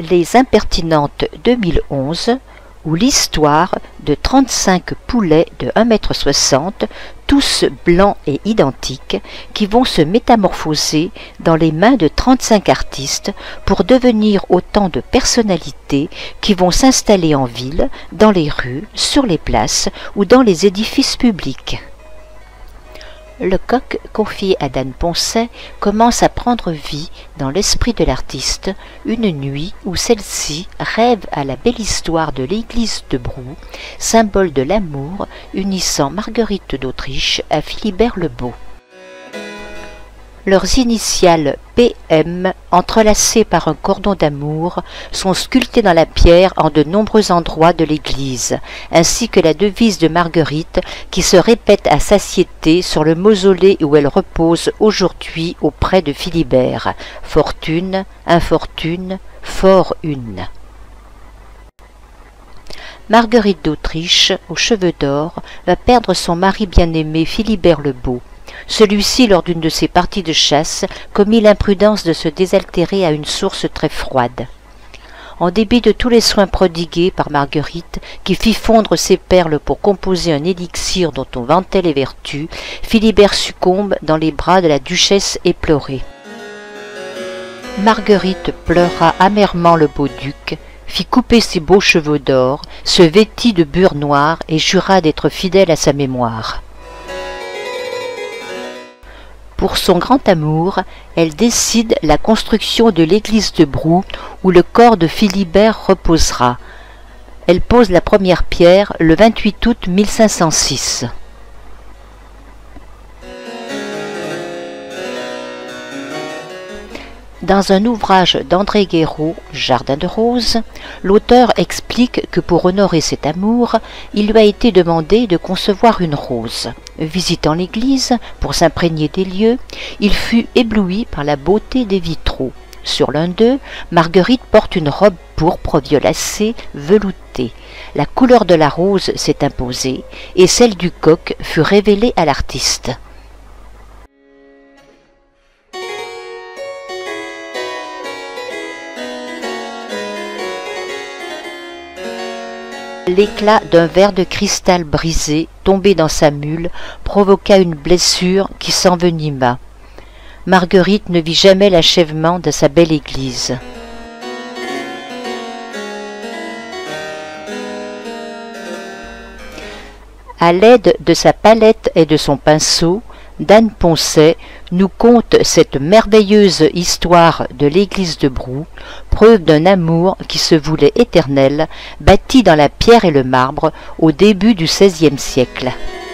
Les Impertinentes 2011, ou l'histoire de 35 poulets de 1,60 m, tous blancs et identiques, qui vont se métamorphoser dans les mains de 35 artistes pour devenir autant de personnalités qui vont s'installer en ville, dans les rues, sur les places ou dans les édifices publics. Le coq, confié à Dan Poncet, commence à prendre vie dans l'esprit de l'artiste une nuit où celle-ci rêve à la belle histoire de l'église de Brou, symbole de l'amour unissant Marguerite d'Autriche à Philibert le Beau. Leurs initiales PM, entrelacées par un cordon d'amour, sont sculptées dans la pierre en de nombreux endroits de l'église, ainsi que la devise de Marguerite qui se répète à satiété sur le mausolée où elle repose aujourd'hui auprès de Philibert. Fortune, infortune, fort une. Marguerite d'Autriche, aux cheveux d'or, va perdre son mari bien-aimé Philibert le Beau. Celui-ci, lors d'une de ses parties de chasse, commit l'imprudence de se désaltérer à une source très froide. En dépit de tous les soins prodigués par Marguerite, qui fit fondre ses perles pour composer un élixir dont on vantait les vertus, Philibert succombe dans les bras de la duchesse éplorée. Marguerite pleura amèrement le beau duc, fit couper ses beaux cheveux d'or, se vêtit de bure noire et jura d'être fidèle à sa mémoire. Pour son grand amour, elle décide la construction de l'église de Brou où le corps de Philibert reposera. Elle pose la première pierre le 28 août 1506. Dans un ouvrage d'André Guéraud, Jardin de roses, l'auteur explique que pour honorer cet amour, il lui a été demandé de concevoir une rose. Visitant l'église pour s'imprégner des lieux, il fut ébloui par la beauté des vitraux. Sur l'un d'eux, Marguerite porte une robe pourpre violacée, veloutée. La couleur de la rose s'est imposée, et celle du coq fut révélée à l'artiste. L'éclat d'un verre de cristal brisé, tombé dans sa mule, provoqua une blessure qui s'envenima. Marguerite ne vit jamais l'achèvement de sa belle église. À l'aide de sa palette et de son pinceau, Dan Poncet nous conte cette merveilleuse histoire de l'église de Brou, preuve d'un amour qui se voulait éternel, bâti dans la pierre et le marbre au début du XVIe siècle.